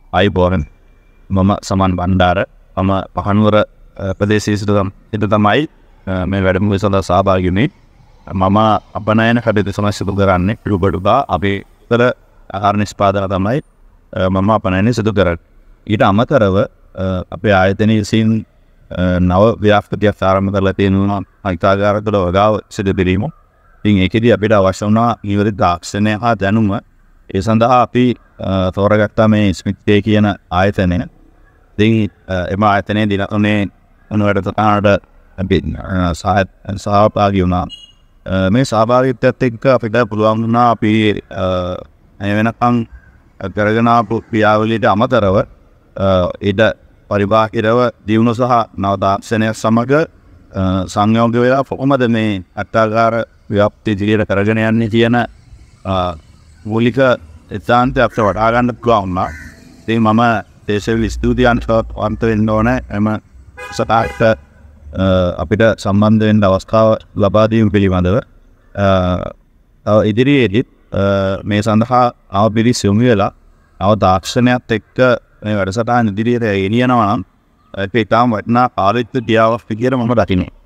අයිබෝරන් මම සමන් බණ්ඩාර මම පහනුවර ප්‍රදේශයේ සිට තමයි මේ වැඩමුළුවේ සඳහා සහභාගී වුණේ. මම අපනයන කටයුතු සමග සිදු කරන්නේ පිළිබඩුදා අපේ උත්තර ආහාර නිෂ්පාදන තමයි මම අපනයන සිදු කරන්නේ. ඊට අමතරව අපේ ආයතනයේ විසින් නව ව්‍යාපෘතියක් ආරම්භ කරලා තියෙනවා අයිතාගාර තුළ වගාව සිදු කිරීම. ඉතින් ඒකෙදී අපිට අවශ්‍ය වුණා ඊවර තාක්ෂණය හා දැනුම. ඒ සඳහා අපි තෝරගත්තා මේ ස්මිත් කියන ආයතනය. ඉතින් එම ආයතනයේ දින තුනේ අනුවැඩතනට අපි සහභාගී වුණා. මේ සහභාගීත්වයත් එක්ක අපිට පුළුවන් වුණා අපි වෙනකම් කරගෙන ආපු ක්‍රියාවලියට අමතරව ඊට පරිබාහිරව දියුණුව සහ නව තාක්ෂණය සමග සංයෝග වෙලා කොහොමද මේ අට්ටාගාර ව්‍යාප්තිය දිගට කරගෙන යන්නේ කියන මූලික සිද්ධාන්තය අපිට වටහා ගන්න පුළුවන් වුණා. ඉතින් මම දේශවිල ස්තුතියන්ට වන්ත වෙන්න ඕනේ එම සටහට අපිට සම්බන්ධ වෙන්න අවස්ථාව ලබා දීම පිළිබඳව. ඉදිරියේදීත් මේ සඳහා නව පිරිස් යොමු වෙලා නව තාක්ෂණයත් එක්ක මේ වැඩසටහන ඉදිරියට ගෙනියනවා නම් ඒක ඉතාම වටිනා ආරක්ෂිත ක්‍රියාවක් විදියට මම දකිනවා.